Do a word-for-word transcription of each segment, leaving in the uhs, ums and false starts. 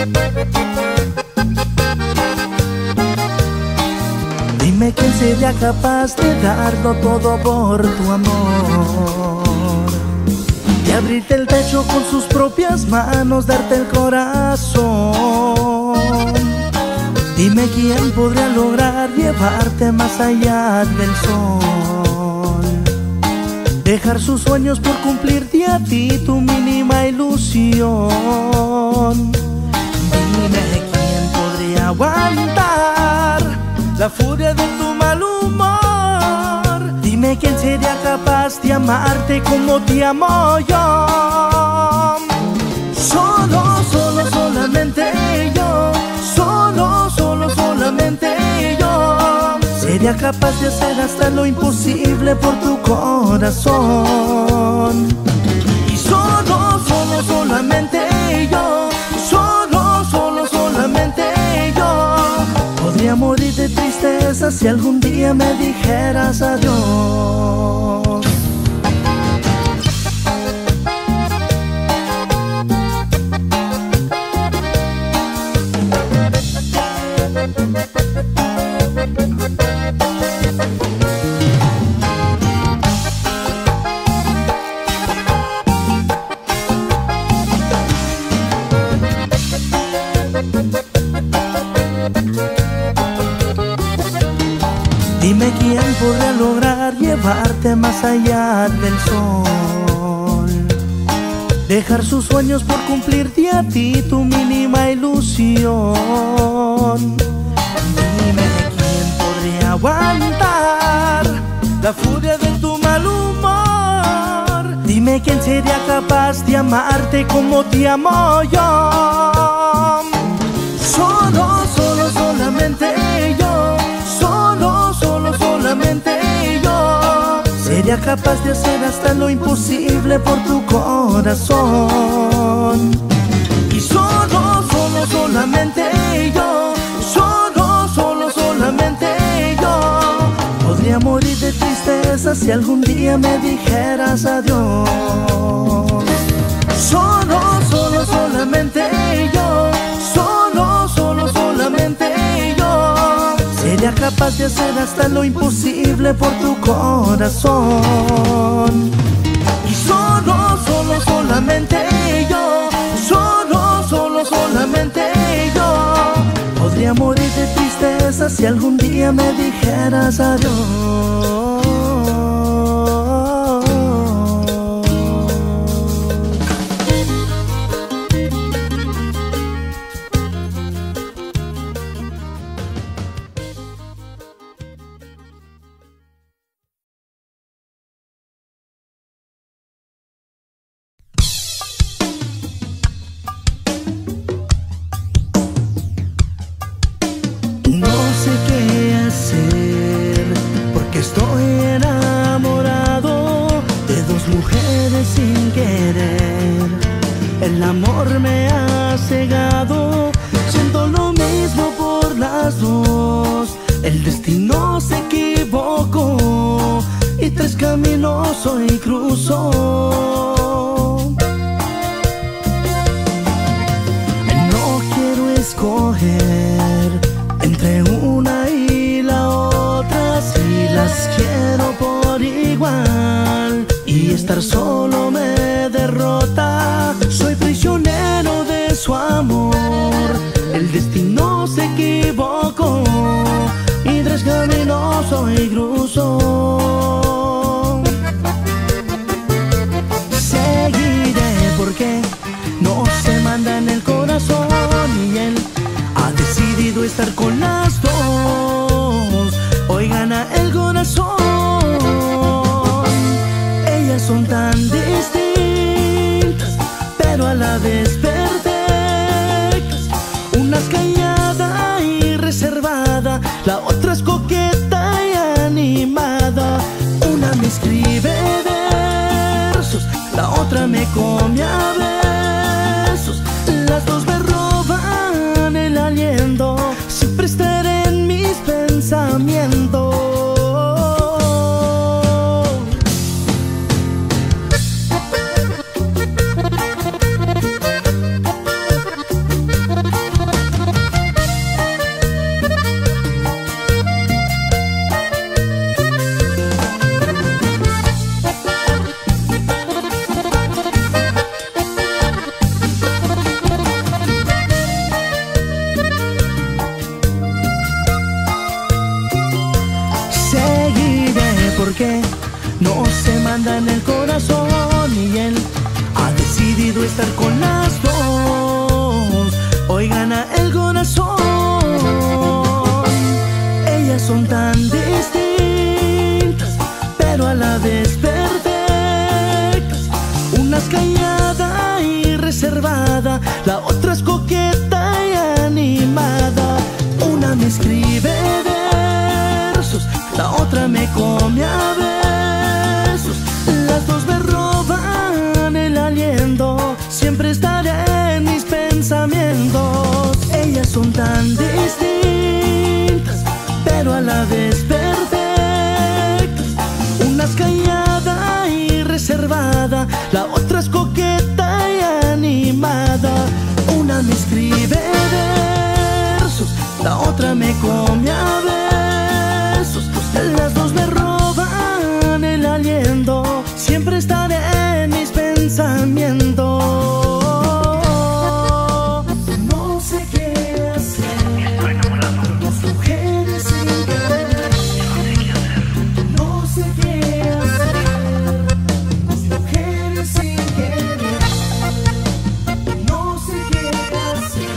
Dime quién sería capaz de darlo todo por tu amor, de abrirte el pecho con sus propias manos, darte el corazón. Dime quién podría lograr llevarte más allá del sol, dejar sus sueños por cumplirte a ti tu mínima ilusión. Dime quién podría aguantar la furia de tu mal humor. Dime quién sería capaz de amarte como te amo yo. Solo, solo, solamente yo. Solo, solo, solamente yo sería capaz de hacer hasta lo imposible por tu corazón. Y solo, solo, solamente yo. Solo, solo, solamente yo podría morir de tristeza si algún día me dijeras adiós. Dime quién podrá lograr llevarte más allá del sol, dejar sus sueños por cumplirte a ti tu mínima ilusión. Dime quién podría aguantar la furia de tu mal humor. Dime quién sería capaz de amarte como te amo yo. Solo, solo, solamente yo. Solo, solo, solamente yo sería capaz de hacer hasta lo imposible por tu corazón. Y solo, solo, solamente yo. Solo, solo, solamente yo podría morir de tristeza si algún día me dijeras adiós. Solo, solo, solamente yo. Solo, solo, solamente yo sería capaz de hacer hasta lo imposible por tu corazón. Y solo, solo, solamente yo. Solo, solo, solamente yo podría morir de tristeza si algún día me dijeras adiós. Estoy enamorado de dos mujeres sin querer. El amor me ha cegado, siento lo mismo por las dos. El destino se equivocó y tres caminos hoy cruzó. No quiero escoger entre una y la otra, si las quiero por igual, y estar solo me derrota. Soy prisionero de su amor, el destino se equivocó y tres caminos hoy cruzó. Seguiré porque no se manda en el corazón y él ha decidido estar con las dos. Hoy gana el corazón. Ellas son tan distintas, pero a la vez perfectas. Una es callada y reservada, la otra es coqueta y animada. Una me escribe versos, la otra me come a besos. Las dos me roban el aliento, siempre estaré en mis pensamientos. manda en el corazón y él ha decidido estar con las dos. Hoy gana el corazón. Ellas son tan distintas, pero a la vez perfectas. Una es callada y reservada, la otra es coqueta y animada. Una me escribe versos, la otra me come a besos. Las dos me roban el aliento, siempre estaré en mis pensamientos. Ellas son tan distintas, pero a la vez perfectas. Una es callada y reservada, la otra es coqueta y animada. Una me escribe versos, la otra me come a besos. Las dos me roban el aliento, siempre estaré en mis pensamientos. No sé qué hacer, estoy enamorado. Dos mujeres sin querer. No sé qué hacer, dos mujeres sin querer. No sé qué hacer.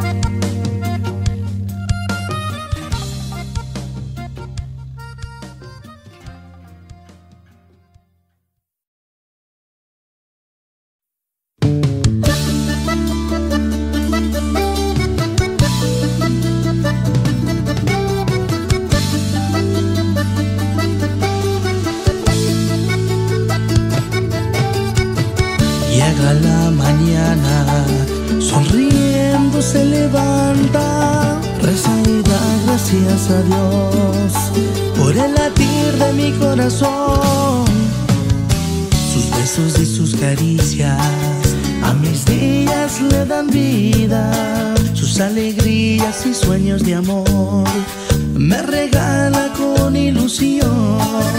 Llega la mañana, sonriendo se levanta, reza y da gracias a Dios por el latir de mi corazón. Sus besos y sus caricias a mis días le dan vida. Sus alegrías y sueños de amor me regala con ilusión.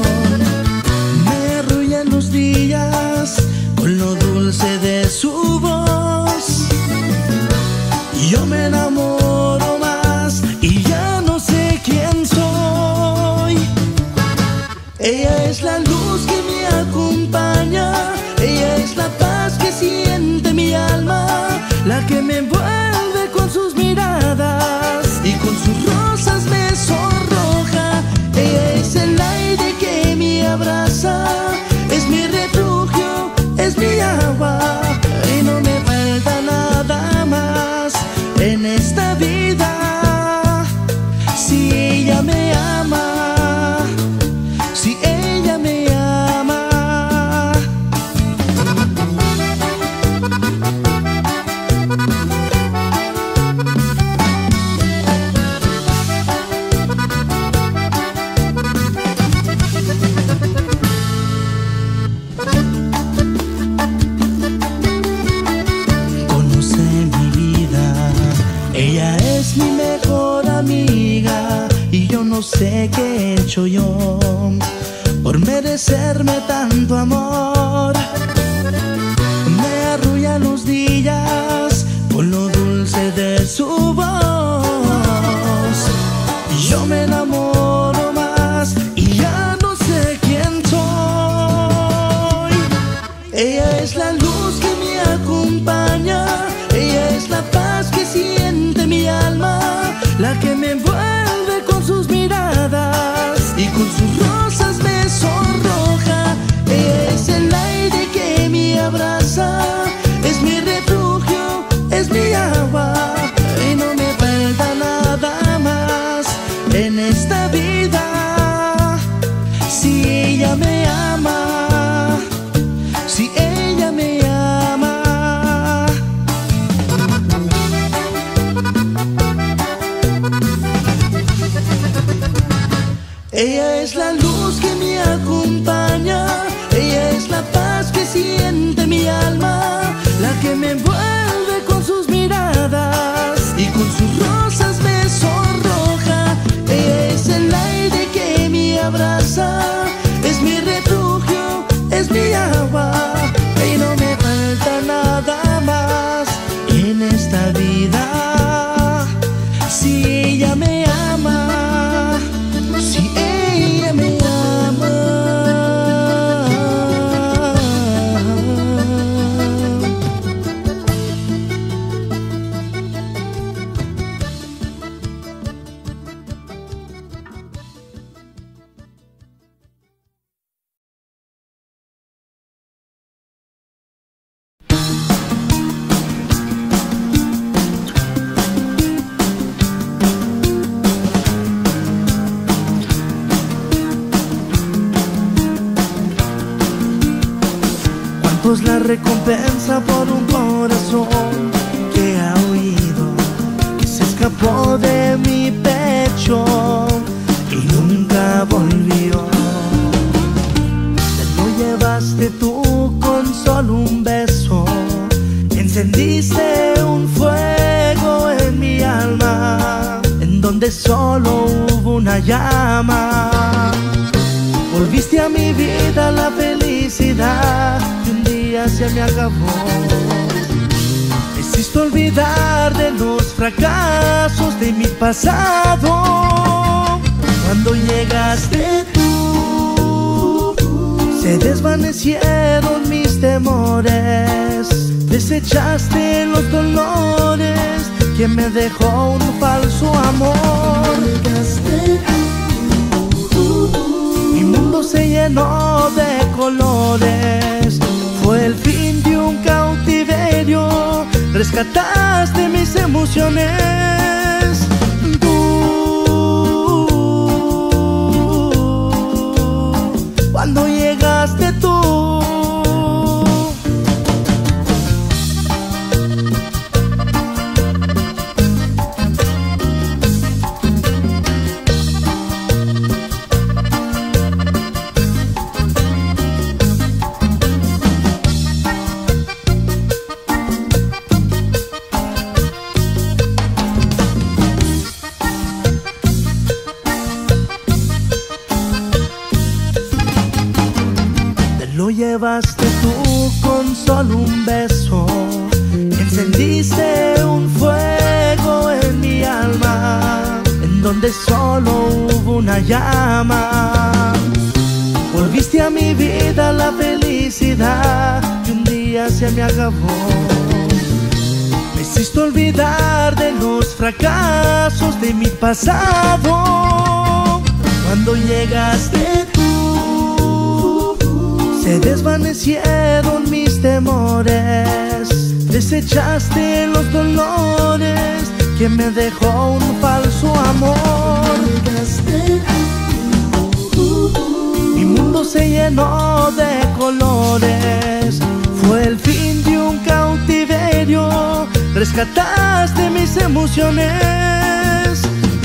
Me arrullan los días con lo dulce de su voz. Yo me enamoro más y ya no sé quién soy. Ella es la luz que me acompaña, ella es la paz que siente mi alma, la que me envuelve con sus miradas y con sus rosas me sonroja. Ella es el aire que me abraza, es mi refugio, es mi agua, y no me falta nada más en esta vida. Si ella me ama, si ella me ama. No sé qué he hecho yo por merecerme tanto amor. Me arrulla los días con lo dulce de su voz. Yo me enamoro más y ya no sé quién soy. Ella es la luz que me acompaña, ella es la paz que siente mi alma, la que me envuelve con sus miradas y con sus rosas me sonroja. Ella es el aire que me abraza, es mi refugio, es mi agua, y no me falta nada más en esta vida. Si ella me ama, si ella me ama. Ella es la luz que me acompaña, ella es la paz que siente mi alma, la que me envuelve con sus miradas y con sus rosas me sonroja. Ella es el aire que me abraza, es mi refugio, es mi agua, y no me falta nada más en esta vida. Si ella me ama, si ella me ama. lejos la recompensa por un corazón que ha huido, que se escapó de mi pecho y nunca volvió. Te lo llevaste tú con solo un beso, encendiste un fuego en mi alma, en donde solo hubo una llama. Volviste a mi vida la felicidad que un día se me acabó. Me hiciste olvidar de los fracasos de mi pasado. Cuando llegaste tú, se desvanecieron mis temores. Desechaste los dolores que me dejó un falso amor. Mi mundo se llenó de colores, fue el fin de un cautiverio. Rescataste mis emociones. Tú, cuando llegaste tú. Lo llevaste tú con solo un beso, encendiste un fuego en mi alma, en donde solo hubo una llama. Volviste a mi vida la felicidad que un día se me acabó. Me hiciste olvidar de los fracasos de mi pasado. Cuando llegaste tú, se desvanecieron mis temores. Desechaste los dolores que me dejó un falso amor. Mi mundo se llenó de colores, fue el fin de un cautiverio. Rescataste mis emociones.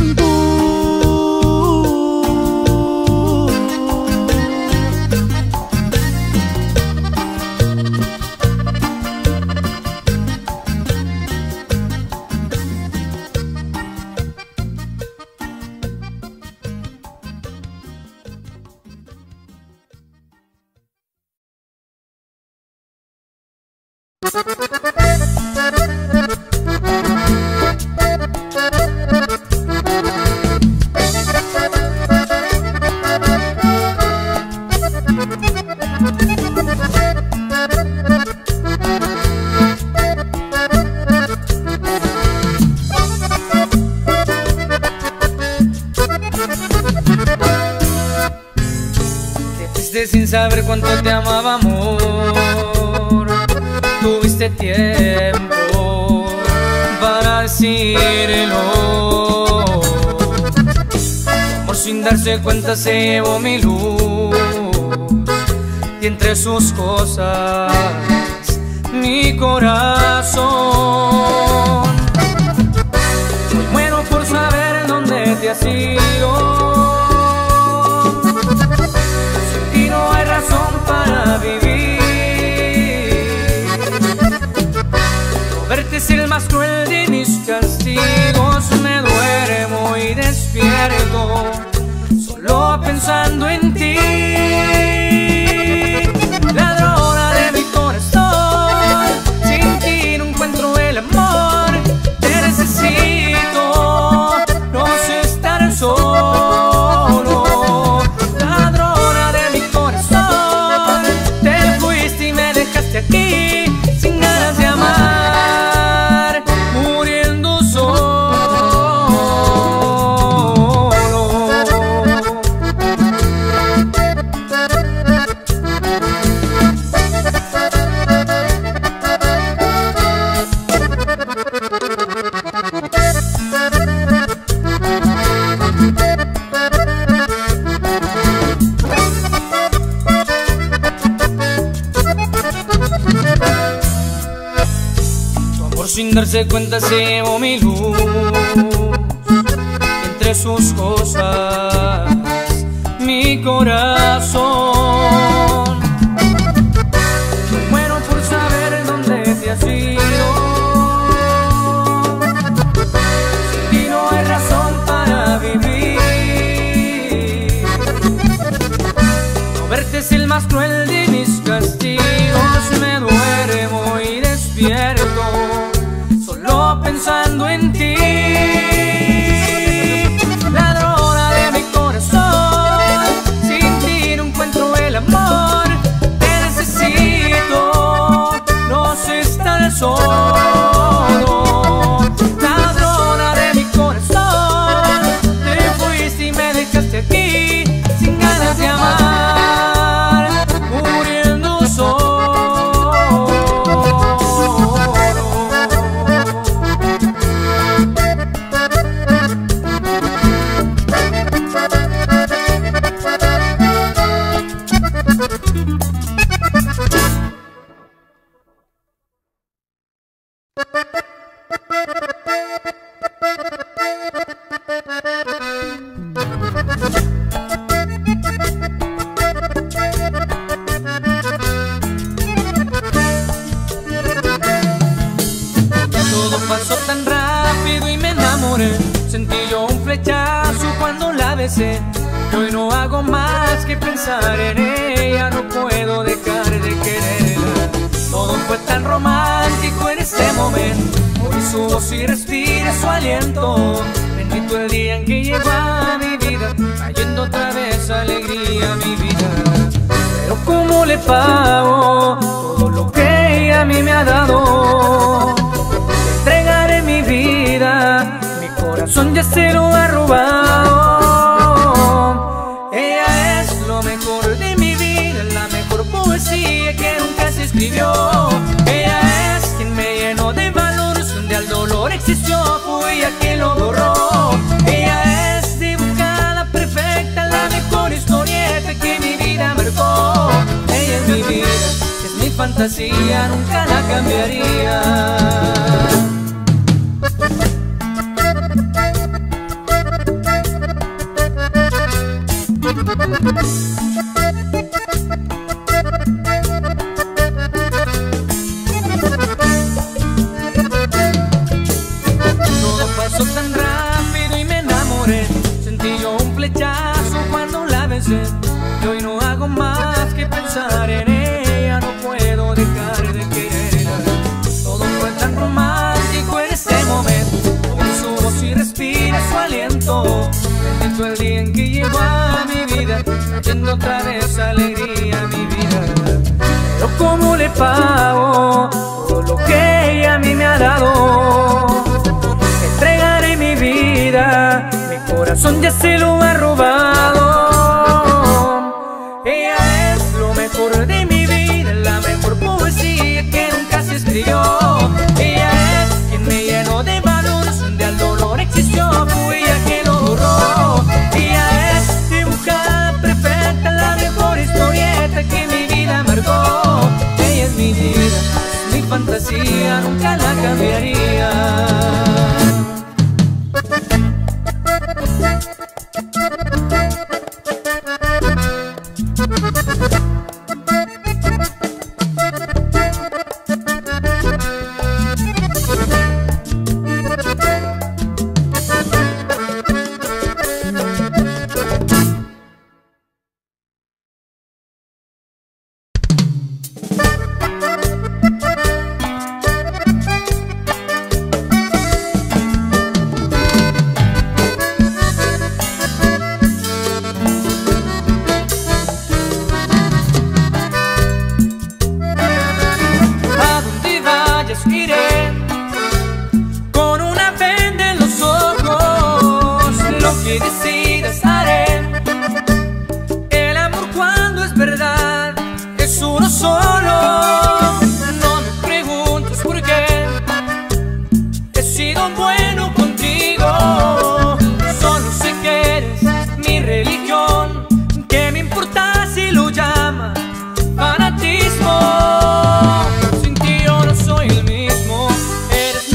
Sin saber cuánto te amaba, amor. Tuviste tiempo para decirlo. Amor, sin darse cuenta se llevó mi luz, y entre sus cosas mi corazón. Muy bueno por saber dónde te has ido. No hay razón para vivir. No verte es el más cruel de mis castigos. Me duermo y despierto solo pensando en ti. Ladrona de mi corazón, sin ti no encuentro el amor. Te necesito, no sé estar solo. Aquí, sin ganas de amar, muriendo solo. sin darse cuenta se llevó mi luz entre sus cosas, mi corazón. Muero por saber dónde te has ido. Sin ti no hay razón para vivir. No verte es el más cruel de mis castigos. Me duermo y despierto solo pensando en ti. Ladrona de mi corazón, sin ti no encuentro el amor. Te necesito, no sé estar solo. Ladrona de mi corazón, te fuiste y me dejaste aquí sin ganas de amar, muriendo solo. Todo pasó tan rápido y me enamoré. Sentí yo un flechazo cuando la besé. Y hoy no hago más que pensar en ella. No puedo dejar de quererla. Todo fue tan romántico en este momento. Oí su voz y respiré su aliento. Bendito el día en que llegó a mi vida, trayendo otra vez alegría a mi vida. Pero ¿cómo le pago todo lo que ella a mí me ha dado? Le entregaré mi vida, mi corazón ya se lo ha robado. Ella es lo mejor de mi vida, la mejor poesía que nunca se escribió. Ella es quien me llenó de valor, donde el dolor existió, fue ella quien lo borró. Ella es dibujada perfecta, la mejor historieta que mi vida marcó. Ella es mi vida, es mi fantasía, nunca la cambiaría. Todo pasó tan rápido y me enamoré. Sentí yo un flechazo cuando la besé. Y hoy no hago más que pensar en ella. No puedo dejar de quererla. Todo fue tan romántico en ese momento. Oí su voz y respira su aliento. Bendito el día en que llegó a mi vida, trayendo otra vez alegría a mi vida. Pero ¿cómo le pago todo lo que ella a mí me ha dado? Entregaré mi vida, mi corazón ya se lo ha robado. Ella es lo mejor de mi vida, la mejor poesía que nunca se escribió. Ella es quien me llenó de valor, donde el dolor existió, fue ella que lo borró. Ella es dibujada perfecta, la mejor historieta que mi vida marcó. Ella es mi vida, es mi fantasía, nunca la cambiaría. Sin ti yo no soy el mismo, eres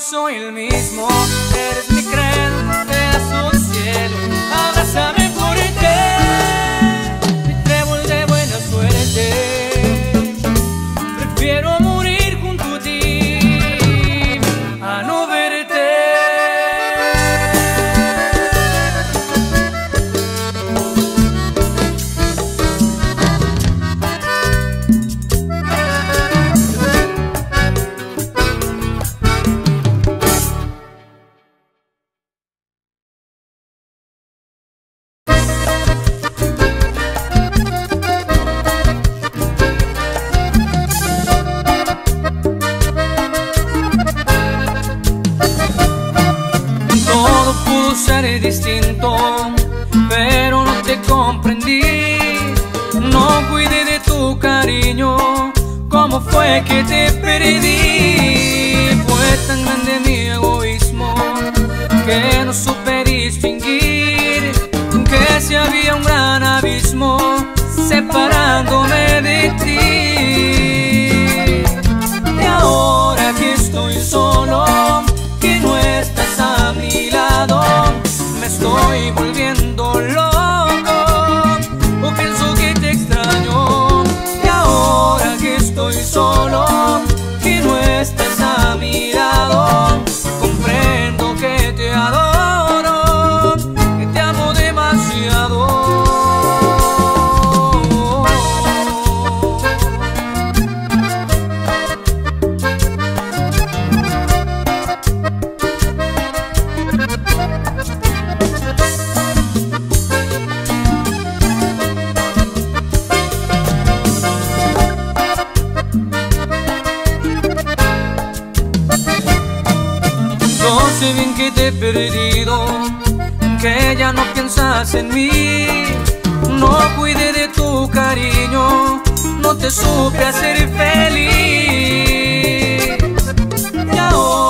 soy el mismo. Eres mi credo, pedazo de cielo. Abrázame fuerte, mi trébol de buena suerte. Prefiero morir junto a ti a no verte. Ser distinto, pero no te comprendí. No cuidé de tu cariño. ¿Cómo fue que te perdí? Fue tan grande mi egoísmo que no supe distinguir que si había un gran abismo separándome de ti. Y ahora que estoy solo, que no estás a mi lado, me estoy volviendo loco, o pienso que te extraño. Y ahora que estoy solo, que no estás a mi lado, comprendo que te adoro, que te amo demasiado. Sé bien que te he perdido, que ya no piensas en mí. No cuidé de tu cariño, no te supe hacer feliz. Y ahora